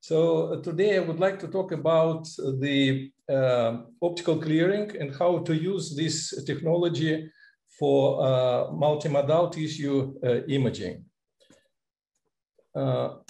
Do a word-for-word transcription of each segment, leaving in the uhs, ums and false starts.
So uh, today I would like to talk about the uh, optical clearing and how to use this technology for uh, multimodal tissue uh, imaging. Uh,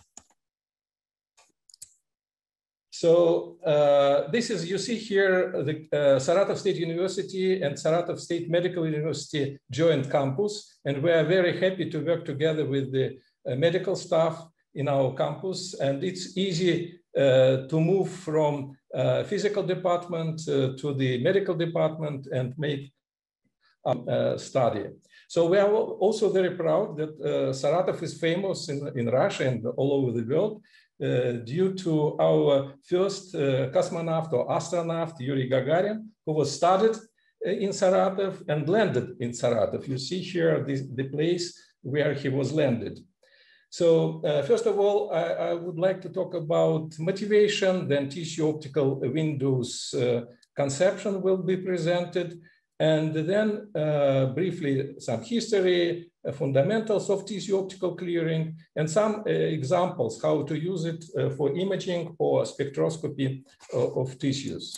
so uh, this is, you see here, the uh, Saratov State University and Saratov State Medical University joint campus. And we are very happy to work together with the uh, medical staff in our campus. And it's easy uh, to move from uh, physical department uh, to the medical department and make a uh, study. So we are also very proud that uh, Saratov is famous in, in Russia and all over the world uh, due to our first uh, cosmonaut or astronaut, Yuri Gagarin, who was studied in Saratov and landed in Saratov. You see here this, the place where he was landed. So uh, first of all, I, I would like to talk about motivation, then tissue optical windows uh, conception will be presented, and then uh, briefly some history, uh, fundamentals of tissue optical clearing, and some uh, examples how to use it uh, for imaging or spectroscopy of, of tissues.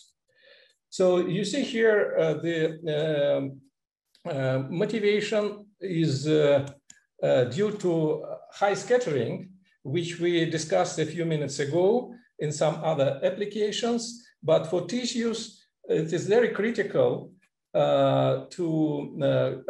So you see here uh, the uh, uh, motivation is uh, uh, due to high scattering, which we discussed a few minutes ago in some other applications. But for tissues, it is very critical uh, to, uh,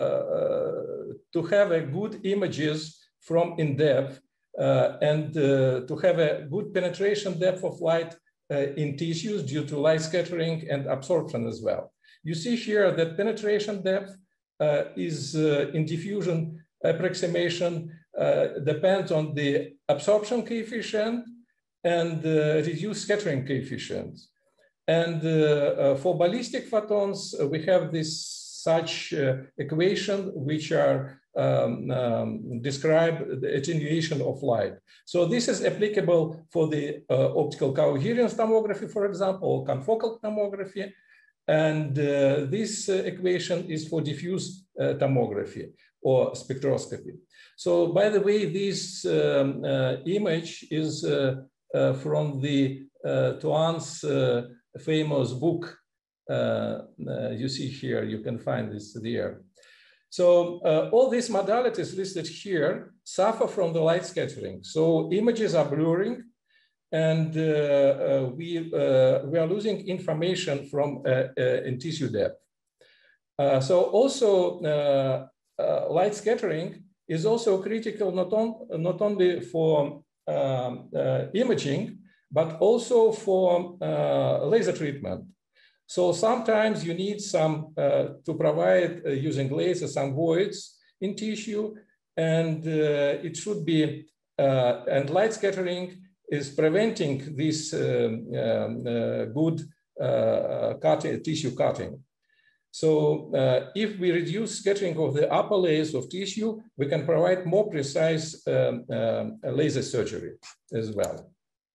uh, to have a good images from in-depth uh, and uh, to have a good penetration depth of light uh, in tissues due to light scattering and absorption as well. You see here that penetration depth uh, is uh, in diffusion approximation uh, depends on the absorption coefficient and uh, reduced scattering coefficient. And uh, uh, for ballistic photons, uh, we have this such uh, equation which are um, um, describe the attenuation of light. So this is applicable for the uh, optical coherence tomography, for example, or confocal tomography. And uh, this uh, equation is for diffuse uh, tomography or spectroscopy. So, by the way, this um, uh, image is uh, uh, from the uh, Tuan's uh, famous book. Uh, uh, you see here, you can find this there. So, uh, all these modalities listed here suffer from the light scattering. So, images are blurring, and uh, uh, we, uh, we are losing information from uh, uh, in tissue depth. Uh, so, also, uh, Uh, light scattering is also critical not, on, not only for um, uh, imaging, but also for uh, laser treatment. So sometimes you need some uh, to provide uh, using laser some voids in tissue, and uh, it should be, uh, and light scattering is preventing this um, um, uh, good uh, cutting, tissue cutting. So uh, if we reduce scattering of the upper layers of tissue, we can provide more precise um, uh, laser surgery as well.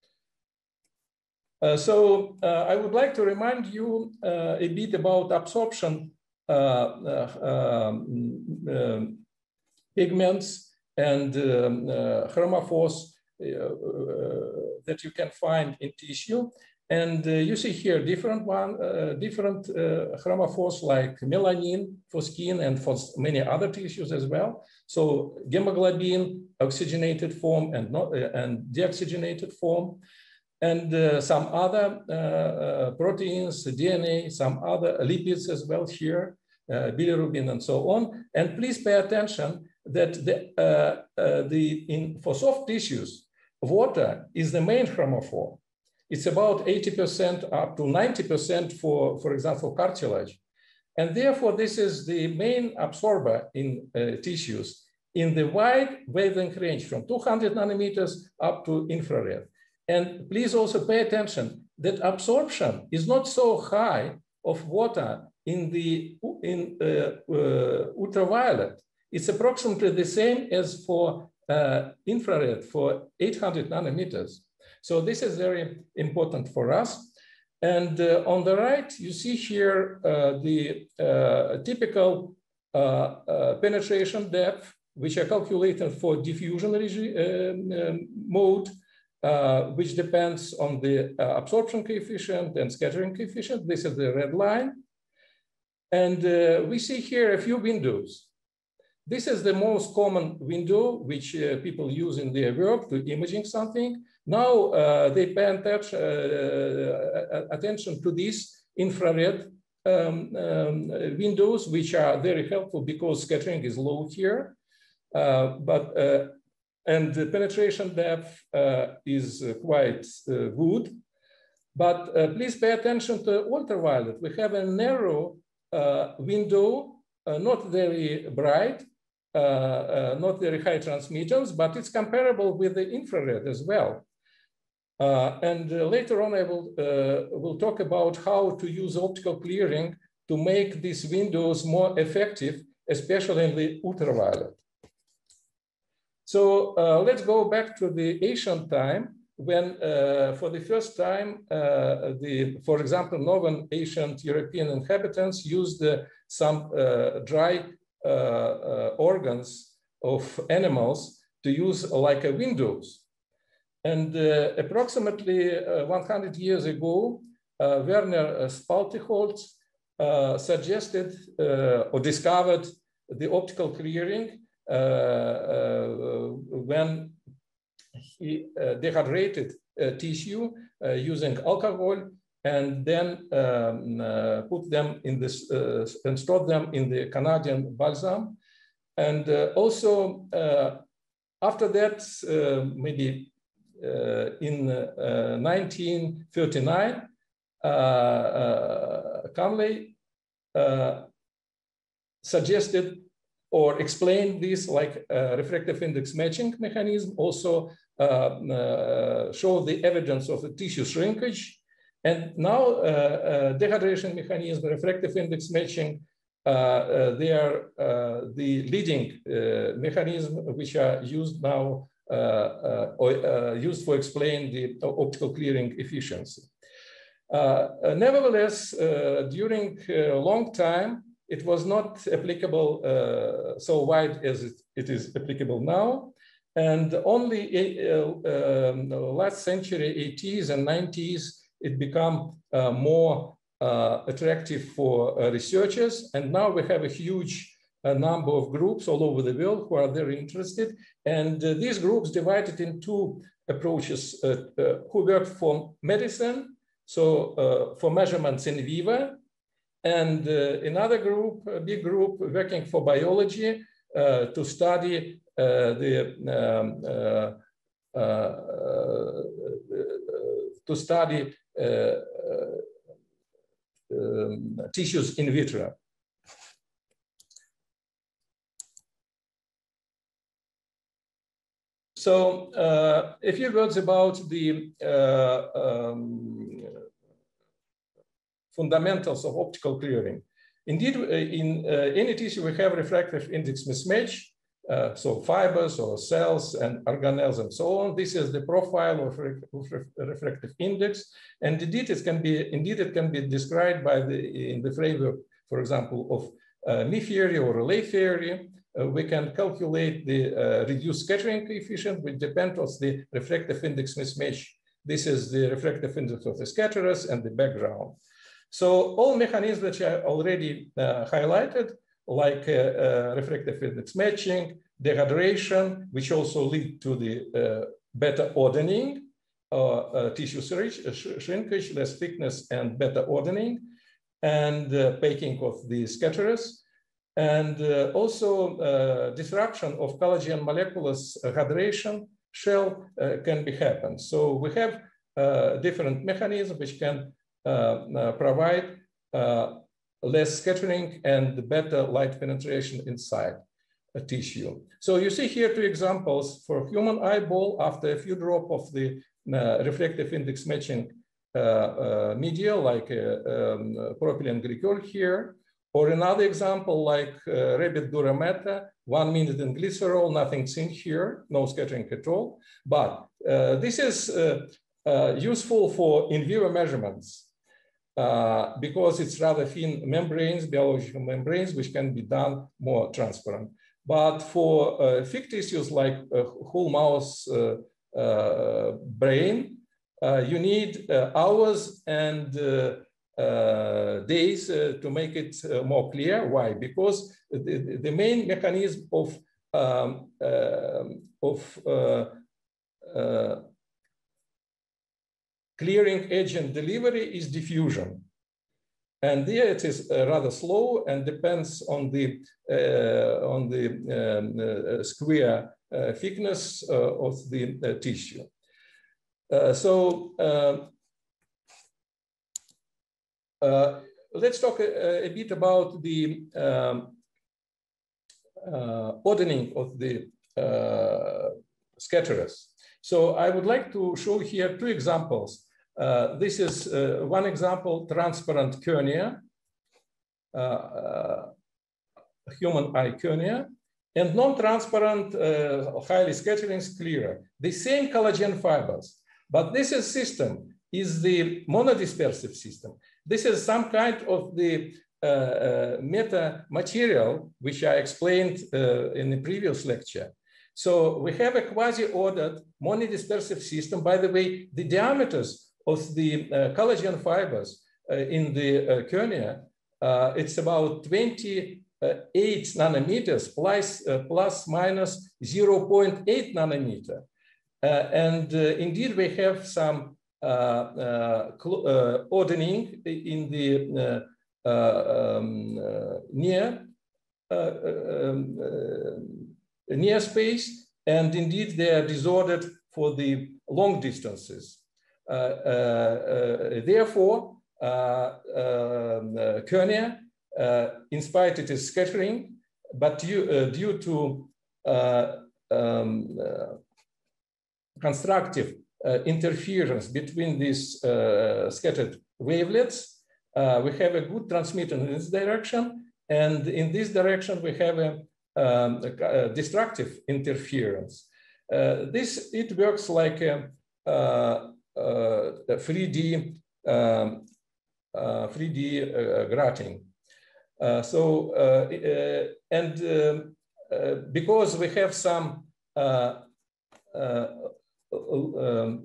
Uh, so uh, I would like to remind you uh, a bit about absorption uh, uh, um, uh, pigments and um, uh, chromophores uh, uh, that you can find in tissue. And uh, you see here different one, uh, different uh, chromophores like melanin for skin and for many other tissues as well. So hemoglobin, oxygenated form and not uh, and deoxygenated form, and uh, some other uh, uh, proteins, D N A, some other lipids as well here, uh, bilirubin and so on. And please pay attention that the uh, uh, the in for soft tissues, water is the main chromophore. It's about eighty percent up to ninety percent for, for example, cartilage. And therefore, this is the main absorber in uh, tissues in the wide wavelength range from two hundred nanometers up to infrared. And please also pay attention that absorption is not so high of water in the in, uh, uh, ultraviolet. It's approximately the same as for uh, infrared for eight hundred nanometers. So this is very important for us. And uh, on the right, you see here uh, the uh, typical uh, uh, penetration depth, which are calculated for diffusion um, um, mode uh, which depends on the uh, absorption coefficient and scattering coefficient. This is the red line. And uh, we see here a few windows. This is the most common window which uh, people use in their work to imaging something. Now uh, they pay attention, uh, attention to these infrared um, um, windows, which are very helpful because scattering is low here. Uh, but uh, and the penetration depth uh, is uh, quite uh, good. But uh, please pay attention to ultraviolet. We have a narrow uh, window, uh, not very bright, uh, uh, not very high transmittance, but it's comparable with the infrared as well. Uh, and uh, later on, I will, uh, will talk about how to use optical clearing to make these windows more effective, especially in the ultraviolet. So uh, let's go back to the ancient time when, uh, for the first time, uh, the, for example, northern ancient European inhabitants used uh, some uh, dry uh, uh, organs of animals to use like a windows. And uh, approximately uh, one hundred years ago, uh, Werner Spalteholz uh, suggested uh, or discovered the optical clearing uh, uh, when he uh, dehydrated uh, tissue uh, using alcohol and then um, uh, put them in this uh, and stored them in the Canadian balsam. And uh, also uh, after that, uh, maybe uh, in uh, nineteen thirty-nine, uh, uh, Conley uh, suggested or explained this like uh, refractive index matching mechanism, also uh, uh, show the evidence of the tissue shrinkage. And now uh, uh, dehydration mechanism, refractive index matching, uh, uh, they are uh, the leading uh, mechanism which are used now, uh, uh, or, uh, used for explain the optical clearing efficiency. Uh, uh, nevertheless, uh, during a long time, it was not applicable uh, so wide as it, it is applicable now. And only uh, um, last century, eighties and nineties, it became uh, more uh, attractive for uh, researchers. And now we have a huge uh, number of groups all over the world who are very interested. And uh, these groups divided in two approaches, uh, uh, who work for medicine, so uh, for measurements in vivo, and uh, another group, a big group working for biology uh, to study uh, the um, uh, uh, to study uh, uh, um, tissues in vitro. So uh, a few words about the uh, um, fundamentals of optical clearing. Indeed, in uh, any tissue, we have refractive index mismatch, uh, so fibers or cells and organelles and so on. This is the profile of, re of re refractive index. And indeed, it can be, indeed, it can be described by the, in the framework, for example, of uh, Mie theory or relay theory. Uh, we can calculate the uh, reduced scattering coefficient, which depends on the refractive index mismatch. This is the refractive index of the scatterers and the background. So all mechanisms that I already uh, highlighted, like uh, uh, refractive index matching, dehydration, which also lead to the uh, better ordering, uh, uh, tissue shrinkage, less thickness and better ordering, and uh, baking of the scatterers, and uh, also uh, disruption of collagen molecules uh, hydration shell uh, can be happen. So we have uh, different mechanisms which can Uh, uh, provide uh, less scattering and better light penetration inside a tissue. So you see here two examples for human eyeball after a few drops of the uh, refractive index matching uh, uh, media, like uh, um, propylene glycol here, or another example like uh, rabbit durameta, one minute in glycerol, nothing seen here, no scattering at all. But uh, this is uh, uh, useful for in vivo measurements. Uh, because it's rather thin membranes, biological membranes, which can be done more transparent. But for uh, thick tissues like uh, whole mouse uh, uh, brain, uh, you need uh, hours and uh, uh, days uh, to make it uh, more clear. Why? Because the, the main mechanism of, um, uh, of uh, uh, clearing agent delivery is diffusion. And there it is uh, rather slow and depends on the, uh, on the um, uh, square uh, thickness uh, of the uh, tissue. Uh, so uh, uh, let's talk a, a bit about the um, uh, ordering of the uh, scatterers. So I would like to show here two examples. Uh, this is uh, one example, transparent cornea, uh, uh, human eye cornea, and non-transparent, uh, highly scattering sclera, the same collagen fibers. But this is system is the monodispersive system. This is some kind of the uh, uh, meta material, which I explained uh, in the previous lecture. So we have a quasi-ordered monodispersive system. By the way, the diameters of the uh, collagen fibers uh, in the uh, cornea, uh, it's about twenty-eight nanometers plus, uh, plus minus zero point eight nanometer. Uh, and uh, indeed, we have some uh, uh, uh, ordering in the uh, uh, um, uh, near, uh, um, uh, near space, and indeed they are disordered for the long distances. Uh, uh, uh, therefore, uh, um, uh, cornea, uh, in spite it is scattering, but due, uh, due to uh, um, uh, constructive uh, interference between these uh, scattered wavelets, uh, we have a good transmitter in this direction, and in this direction we have a, um, a, a destructive interference. Uh, this, it works like a, uh, Uh, three D um, uh, three D uh, gratting. Uh, so uh, uh, and um, uh, because we have some, uh, uh, um,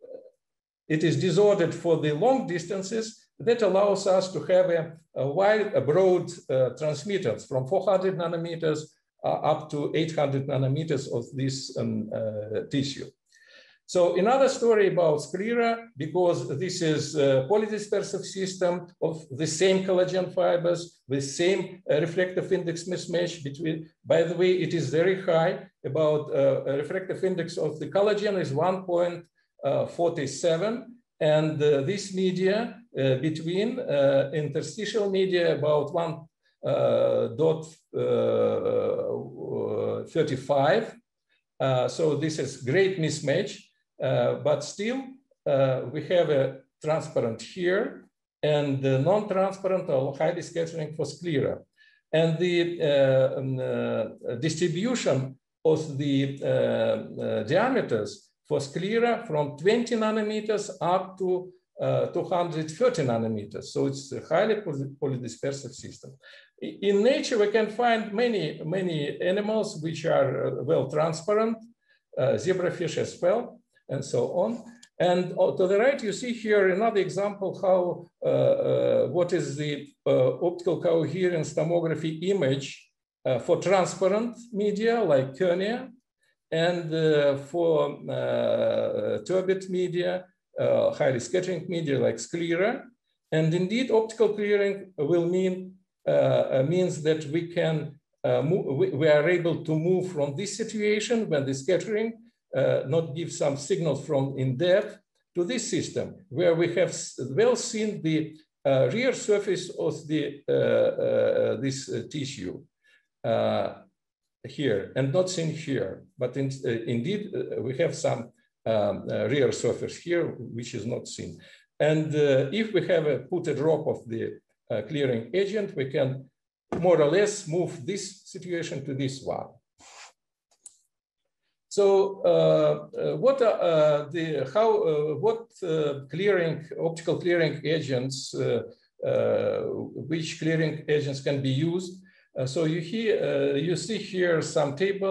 it is disordered for the long distances. That allows us to have a, a wide, a broad uh, transmitters from four hundred nanometers uh, up to eight hundred nanometers of this um, uh, tissue. So another story about sclera, because this is a polydispersive system of the same collagen fibers with same uh, refractive index mismatch between, by the way, it is very high, about uh, a refractive index of the collagen is one point four seven, and uh, this media uh, between uh, interstitial media about one point three five. Uh, so this is great mismatch. Uh, but still, uh, we have a transparent here and the non-transparent or highly scattering for sclera. And the uh, um, uh, distribution of the uh, uh, diameters for sclera from twenty nanometers up to uh, two hundred thirty nanometers. So it's a highly polydispersive system. In nature, we can find many, many animals which are well transparent, uh, zebrafish as well, and so on. And to the right, you see here another example how, uh, uh, what is the uh, optical coherence tomography image uh, for transparent media like cornea, and uh, for uh, turbid media, uh, highly scattering media like sclera. And indeed, optical clearing will mean, uh, means that we can, uh, move, we, we are able to move from this situation when the scattering Uh, not give some signals from in depth to this system, where we have well seen the uh, rear surface of the uh, uh, this uh, tissue uh, here, and not seen here. But in, uh, indeed, uh, we have some um, uh, rear surface here, which is not seen. And uh, if we have a, put a drop of the uh, clearing agent, we can more or less move this situation to this one. So, uh, uh, what are uh, the how uh, what uh, clearing optical clearing agents, uh, uh, which clearing agents can be used? Uh, so you hear uh, you see here some table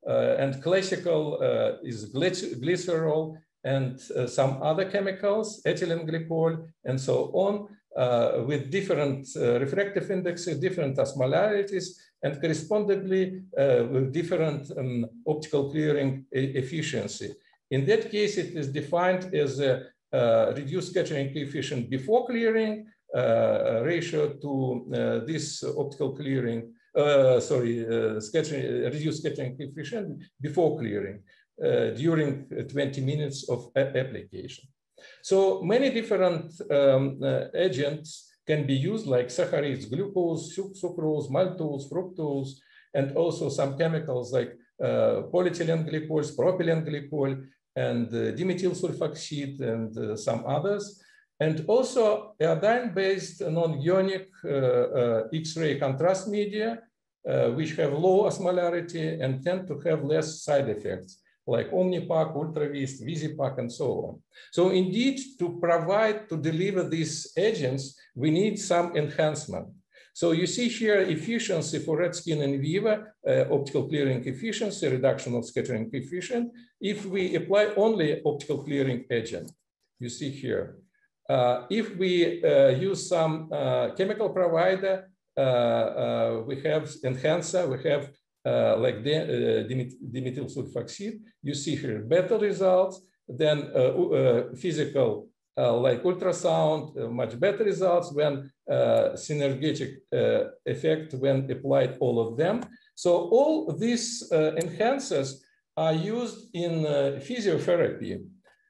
uh, and classical uh, is glycerol and uh, some other chemicals, ethylene glycol, and so on, uh, with different uh, refractive indexes, different osmolarities, and correspondingly uh, with different um, optical clearing e efficiency. In that case, it is defined as a uh, reduced scattering coefficient before clearing uh, ratio to uh, this optical clearing, uh, sorry, uh, scattering, reduced scattering coefficient before clearing uh, during twenty minutes of application. So many different um, uh, agents can be used, like saccharides, glucose, sucrose, maltose, fructose, and also some chemicals like uh, polyethylene glycols, propylene glycol, and uh, dimethyl sulfoxide, and uh, some others. And also iodine-based non-ionic uh, uh, X-ray contrast media, uh, which have low osmolarity and tend to have less side effects, like Omnipac, UltraVist, VisiPac, and so on. So indeed, to provide, to deliver these agents, we need some enhancement. So you see here efficiency for red skin in vivo, uh, optical clearing efficiency, reduction of scattering coefficient, if we apply only optical clearing agent, you see here. Uh, if we uh, use some uh, chemical provider, uh, uh, we have enhancer, we have uh, like the, uh, dimethyl sulfoxide, you see here better results than uh, uh, physical Uh, like ultrasound, uh, much better results when uh, synergetic uh, effect when applied all of them. So all these uh, enhancers are used in uh, physiotherapy.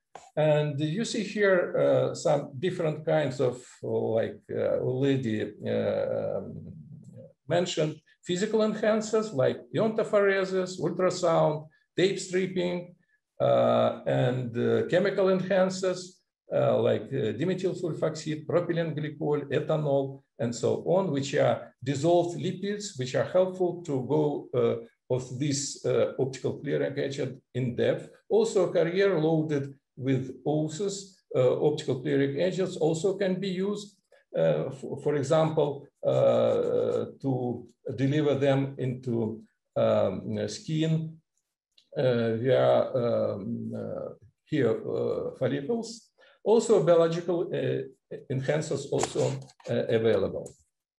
And you see here uh, some different kinds of, like uh, already uh, mentioned, physical enhancers like iontophoresis, ultrasound, tape stripping, uh, and uh, chemical enhancers, Uh, like uh, dimethyl sulfoxide, propylene glycol, ethanol, and so on, which are dissolved lipids, which are helpful to go uh, of this uh, optical clearing agent in depth. Also, carrier loaded with O S S, uh, optical clearing agents also can be used, uh, for, for example, uh, to deliver them into um, skin uh, via um, uh, here uh, follicles. Also, biological uh, enhancers also uh, available.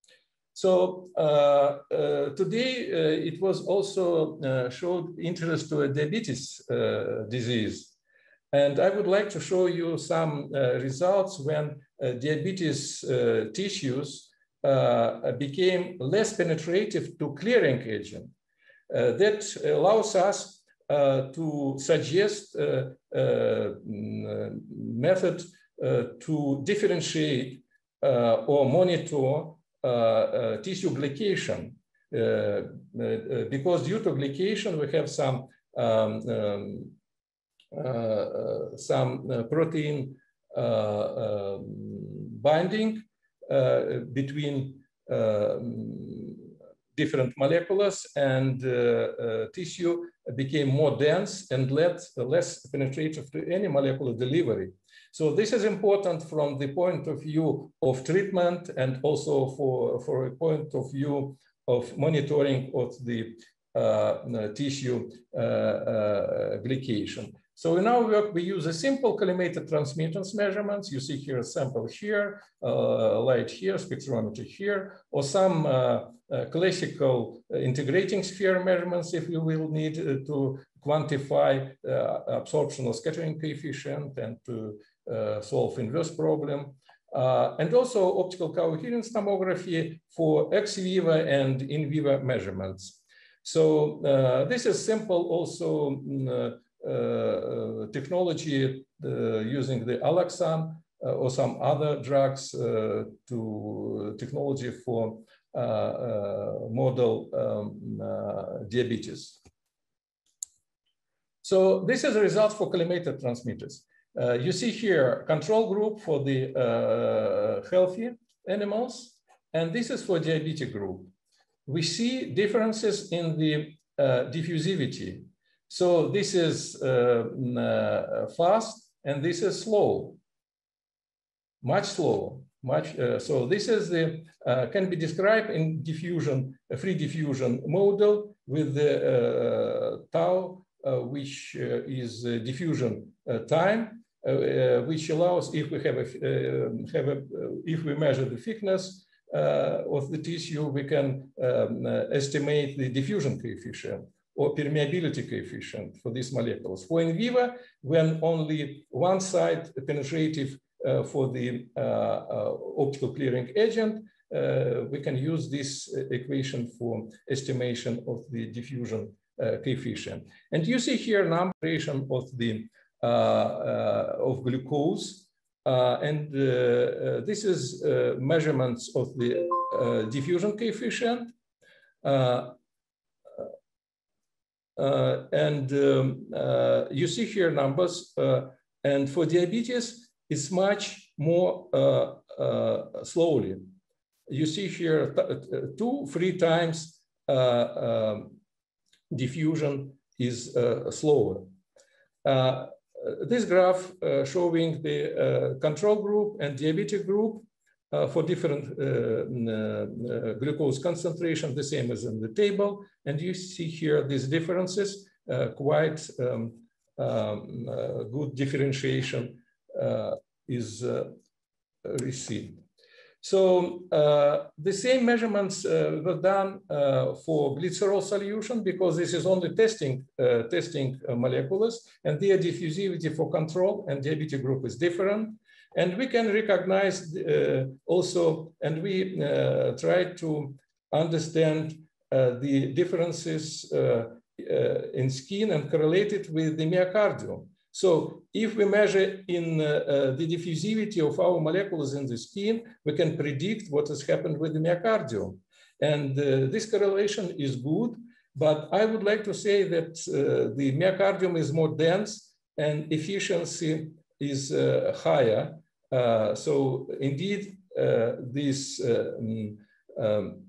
So uh, uh, today uh, it was also uh, showed interest to a diabetes uh, disease. And I would like to show you some uh, results when uh, diabetes uh, tissues uh, became less penetrative to clearing agent. Uh, that allows us Uh, to suggest uh, uh, method uh, to differentiate uh, or monitor uh, uh, tissue glycation. Uh, uh, because due to glycation, we have some um, um, uh, some uh, protein uh, uh, binding uh, between uh, different molecules, and uh, uh, tissue became more dense and less, less penetrative to any molecular delivery. So this is important from the point of view of treatment, and also for, for a point of view of monitoring of the uh, tissue uh, uh, glycation. So in our work, we use a simple collimated transmittance measurements. You see here a sample here, uh, light here, spectrometer here, or some uh, uh, classical uh, integrating sphere measurements if you will need uh, to quantify uh, absorptional scattering coefficient and to uh, solve inverse problem. Uh, and also optical coherence tomography for ex vivo and in vivo measurements. So uh, this is simple also uh, Uh, technology uh, using the Alaxan uh, or some other drugs uh, to technology for uh, uh, model um, uh, diabetes. So this is a result for collimated transmitters. Uh, you see here control group for the uh, healthy animals, and this is for diabetic group. We see differences in the uh, diffusivity. So this is uh, uh, fast, and this is slow, much slower. Much. Uh, so this is the uh, can be described in diffusion, a free diffusion model with the uh, tau, uh, which uh, is uh, diffusion uh, time, uh, uh, which allows, if we have a, uh, have a uh, if we measure the thickness uh, of the tissue, we can um, uh, estimate the diffusion coefficient or permeability coefficient for these molecules. For in vivo, when only one side penetrative uh, for the uh, uh, optical clearing agent, uh, we can use this equation for estimation of the diffusion uh, coefficient. And you see here number of the uh, uh, of glucose, uh, and uh, uh, this is uh, measurements of the uh, diffusion coefficient. Uh, Uh, and um, uh, you see here numbers, uh, and for diabetes, it's much more uh, uh, slowly. You see here two, three times uh, um, diffusion is uh, slower. Uh, this graph uh, showing the uh, control group and diabetic group Uh, for different uh, uh, glucose concentration, the same as in the table. And you see here these differences, uh, quite um, um, uh, good differentiation uh, is uh, received. So uh, the same measurements uh, were done uh, for glycerol solution, because this is only testing, uh, testing uh, molecules, and their diffusivity for control and diabetic group is different. And we can recognize uh, also, and we uh, try to understand uh, the differences uh, uh, in skin and correlate it with the myocardium. So if we measure in uh, uh, the diffusivity of our molecules in the skin, we can predict what has happened with the myocardium. And uh, this correlation is good, but I would like to say that uh, the myocardium is more dense and efficiency is uh, higher. Uh, so indeed, uh, this uh, um,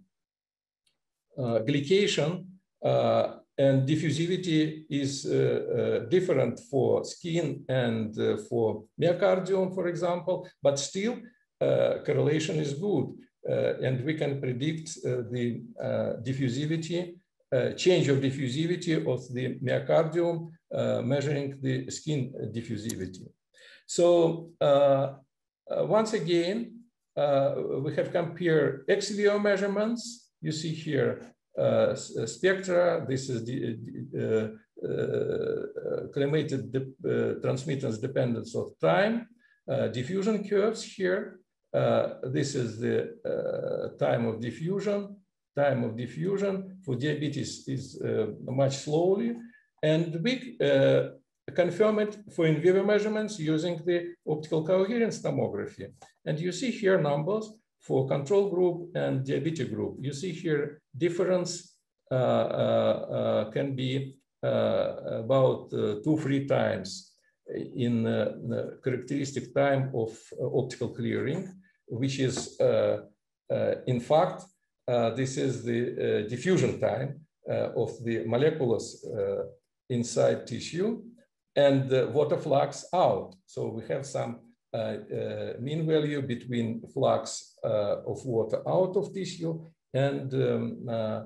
uh, glycation uh, and diffusivity is uh, uh, different for skin and uh, for myocardium, for example, but still uh, correlation is good. Uh, and we can predict uh, the uh, diffusivity, uh, change of diffusivity of the myocardium, uh, measuring the skin diffusivity. So uh, uh, once again, uh, we have compared ex vivo measurements. You see here uh, spectra. This is the uh, uh, collimated de uh, transmittance dependence of time. Uh, diffusion curves here. Uh, this is the uh, time of diffusion. Time of diffusion for diabetes is uh, much slowly, and we uh, confirm it for in vivo measurements using the optical coherence tomography. And you see here numbers for control group and diabetic group. You see here difference uh, uh, uh, can be uh, about uh, two, three times in uh, the characteristic time of uh, optical clearing, which is uh, uh, in fact, uh, this is the uh, diffusion time uh, of the molecules uh, inside tissue, and the water flux out. So we have some uh, uh, mean value between flux uh, of water out of tissue and um, uh,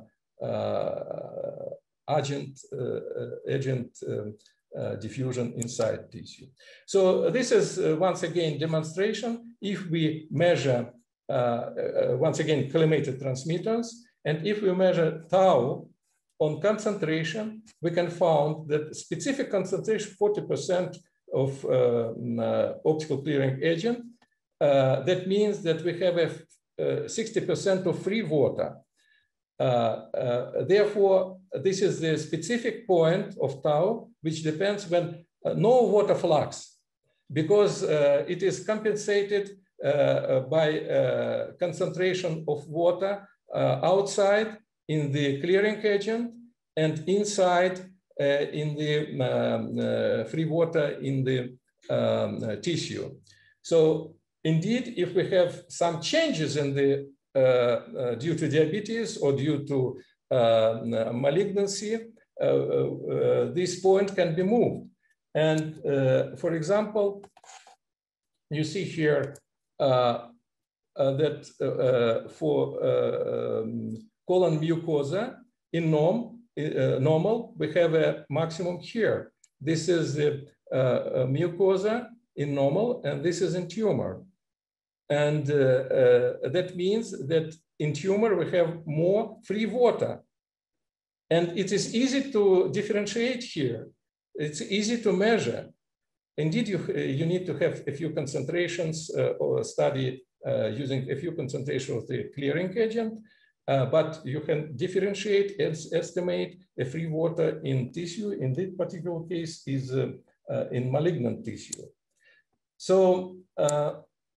uh, agent, uh, agent um, uh, diffusion inside tissue. So this is uh, once again demonstration. If we measure, uh, uh, once again, collimated transmittance, and if we measure tau on concentration, we can find that specific concentration, forty percent of uh, uh, optical clearing agent. Uh, that means that we have a sixty percent of free water. Uh, uh, therefore, this is the specific point of tau, which depends when uh, no water flux, because uh, it is compensated uh, by uh, concentration of water uh, outside in the clearing agent and inside uh, in the um, uh, free water in the um, uh, tissue. So indeed, if we have some changes in the uh, uh, due to diabetes or due to uh, malignancy, uh, uh, this point can be moved. And uh, for example, you see here uh, uh, that uh, for uh, um, colon mucosa in N O M, uh, normal, we have a maximum here. This is the uh, mucosa in normal, and this is in tumor. And uh, uh, that means that in tumor, we have more free water. And it is easy to differentiate here. It's easy to measure. Indeed, you, uh, you need to have a few concentrations uh, or study uh, using a few concentrations of the clearing agent, uh, but you can differentiate and estimate a free water in tissue. In this particular case is uh, uh, in malignant tissue. So, uh,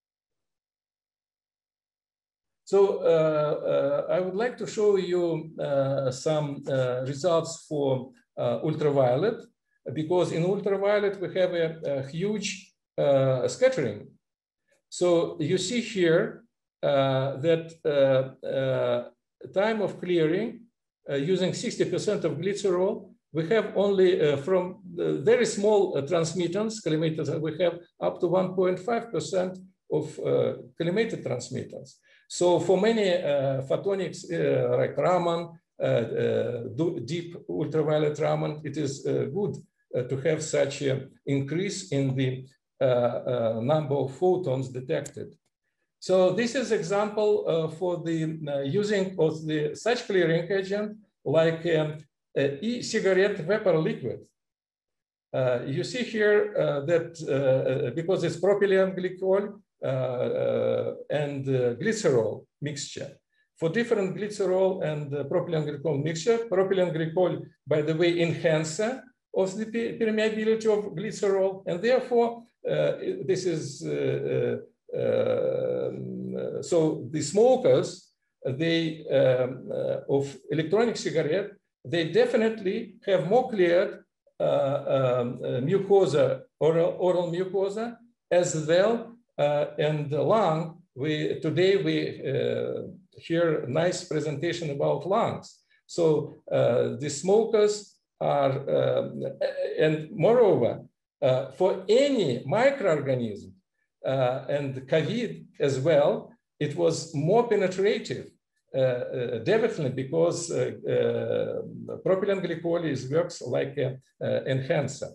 so uh, uh, I would like to show you uh, some uh, results for uh, ultraviolet, because in ultraviolet we have a, a huge uh, scattering. So you see here uh, that uh, uh, time of clearing uh, using sixty percent of glycerol, we have only uh, from the very small uh, transmittance, collimated, we have up to one point five percent of uh, collimated transmittance. So for many uh, photonics uh, like Raman, uh, uh, deep ultraviolet Raman, it is uh, good uh, to have such an increase in the uh, uh, number of photons detected. So this is example uh, for the uh, using of the such clearing agent like um, uh, e-cigarette vapor liquid. Uh, you see here uh, that uh, because it's propylene glycol uh, uh, and uh, glycerol mixture. For different glycerol and uh, propylene glycol mixture, propylene glycol, by the way, enhancer of the permeability of glycerol, and therefore uh, this is uh, uh, uh, so the smokers, they um, uh, of electronic cigarette, they definitely have more cleared uh, um, uh, mucosa, oral, oral mucosa, as well. Uh, and the lung, we, today we uh, hear a nice presentation about lungs. So uh, the smokers are, uh, and moreover, uh, for any microorganism, uh, and COVID as well, it was more penetrative. Uh, uh, definitely because uh, uh, propylene glycol is works like an enhancer.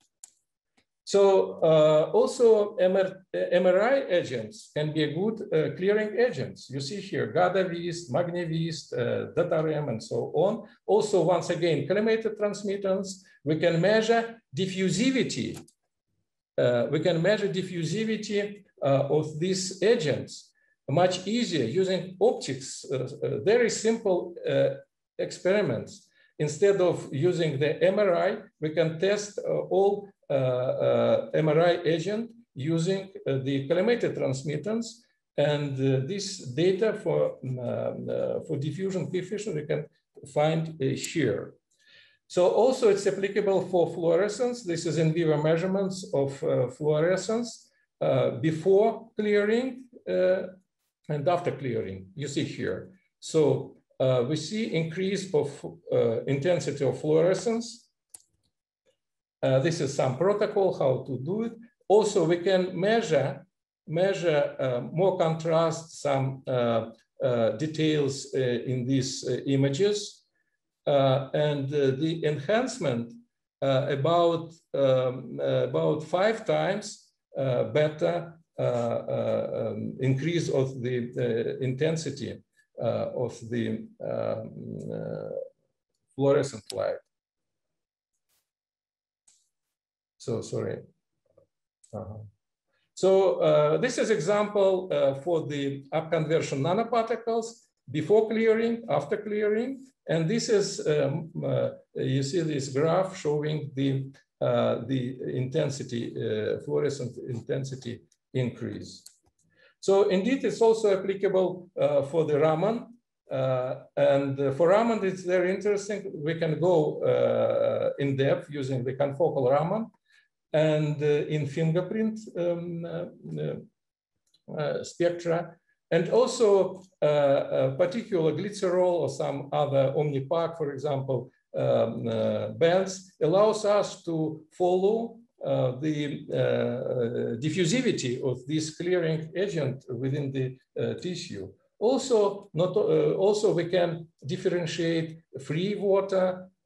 So uh, also M R I agents can be a good uh, clearing agents. You see here GADA-Vist, Magni-Vist, uh, DATAREM, and so on. Also, once again, collimated transmittance. We can measure diffusivity. Uh, we can measure diffusivity uh, of these agents much easier using optics, uh, uh, very simple uh, experiments. Instead of using the M R I, we can test uh, all uh, uh, M R I agent using uh, the collimated transmittance, and uh, this data for, um, uh, for diffusion coefficient we can find uh, here. So also it's applicable for fluorescence. This is in vivo measurements of uh, fluorescence uh, before clearing uh, and after clearing, you see here. So uh, we see increase of uh, intensity of fluorescence. Uh, this is some protocol, how to do it. Also, we can measure, measure uh, more contrast, some uh, uh, details uh, in these uh, images. Uh, and uh, the enhancement uh, about, um, uh, about five times uh, better Uh, uh, um, increase of the uh, intensity uh, of the um, uh, fluorescent light. So sorry. Uh-huh. So uh, this is example uh, for the upconversion nanoparticles before clearing, after clearing, and this is um, uh, you see this graph showing the uh, the intensity, uh, fluorescent intensity increase. So indeed, it's also applicable uh, for the Raman. Uh, and uh, for Raman, it's very interesting. We can go uh, in depth using the confocal Raman and uh, in fingerprint um, uh, uh, spectra. And also uh, a particular glycerol or some other OmniPac, for example, um, uh, bands allows us to follow Uh, the uh, diffusivity of this clearing agent within the uh, tissue. Also, not, uh, also we can differentiate free water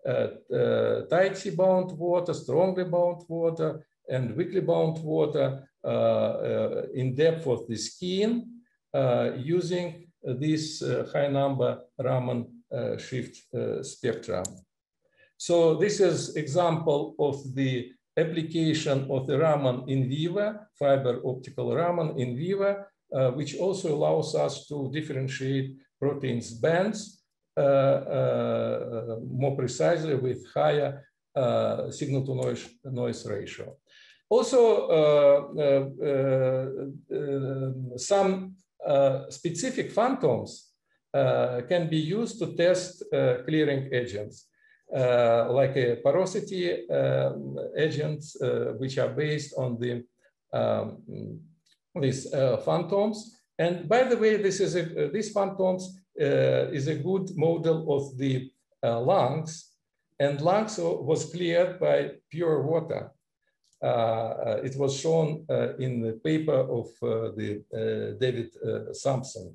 uh, uh, tightly bound water, strongly bound water, and weakly bound water uh, uh, in depth of the skin uh, using this uh, high number Raman uh, shift uh, spectrum. So this is example of the application of the Raman in vivo, fiber optical Raman in vivo, uh, which also allows us to differentiate proteins bands uh, uh, more precisely with higher uh, signal to noise, noise ratio. Also, uh, uh, uh, some uh, specific phantoms uh, can be used to test uh, clearing agents. Uh, like a porosity uh, agents, uh, which are based on the um, these uh, phantoms. And by the way, this is a, uh, these phantoms uh, is a good model of the uh, lungs, and lungs was cleared by pure water. Uh, it was shown uh, in the paper of uh, the uh, David uh, Sampson.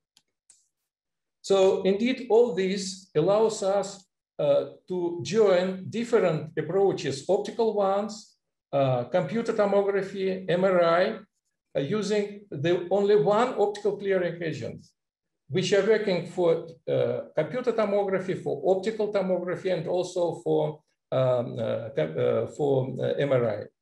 So indeed, all this allows us Uh, to join different approaches, optical ones, uh, computer tomography, M R I, uh, using the only one optical clearing agent, which are working for uh, computer tomography, for optical tomography, and also for, um, uh, uh, for uh, M R I.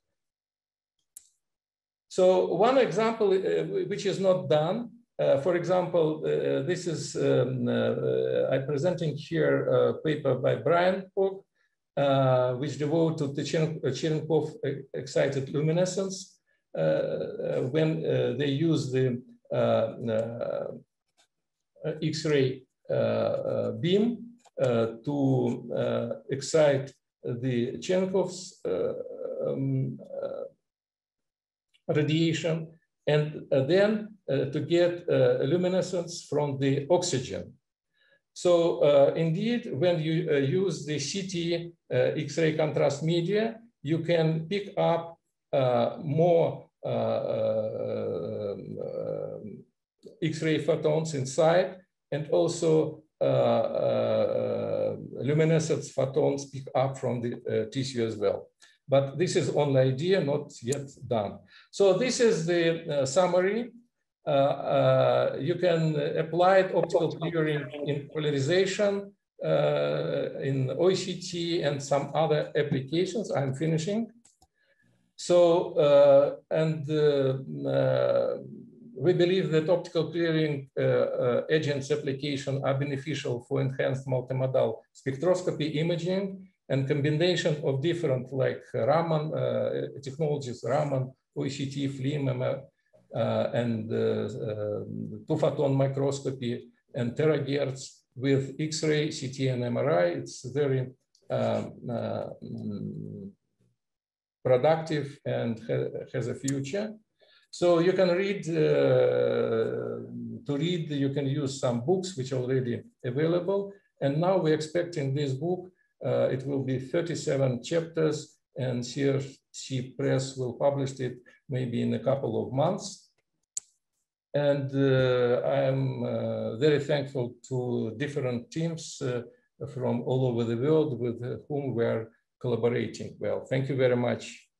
So one example, uh, which is not done, Uh, for example, uh, this is, um, uh, I'm presenting here a paper by Brian Pog, uh, which devoted to Cherenkov excited luminescence uh, when uh, they use the uh, uh, X-ray uh, uh, beam uh, to uh, excite the Cherenikov's uh, um, uh, radiation, and uh, then uh, to get uh, luminescence from the oxygen. So uh, indeed, when you uh, use the C T uh, X-ray contrast media, you can pick up uh, more uh, uh, uh, X-ray photons inside, and also uh, uh, luminescence photons pick up from the uh, tissue as well. But this is only idea, not yet done. So this is the uh, summary. Uh, uh, you can apply optical clearing in polarization, uh, in O C T, and some other applications. I'm finishing. So, uh, and uh, uh, we believe that optical clearing uh, uh, agents application are beneficial for enhanced multimodal spectroscopy imaging, and combination of different like Raman uh, technologies, Raman, O C T, FLIM, uh, and uh, uh, two-photon microscopy and terahertz with X-ray, C T, and M R I. It's very um, uh, productive and ha has a future. So you can read, uh, to read, you can use some books which are already available. And now we're expecting this book. Uh, it will be thirty-seven chapters, and C R C Press will publish it maybe in a couple of months. And uh, I'm uh, very thankful to different teams uh, from all over the world with whom we're collaborating. Well, thank you very much.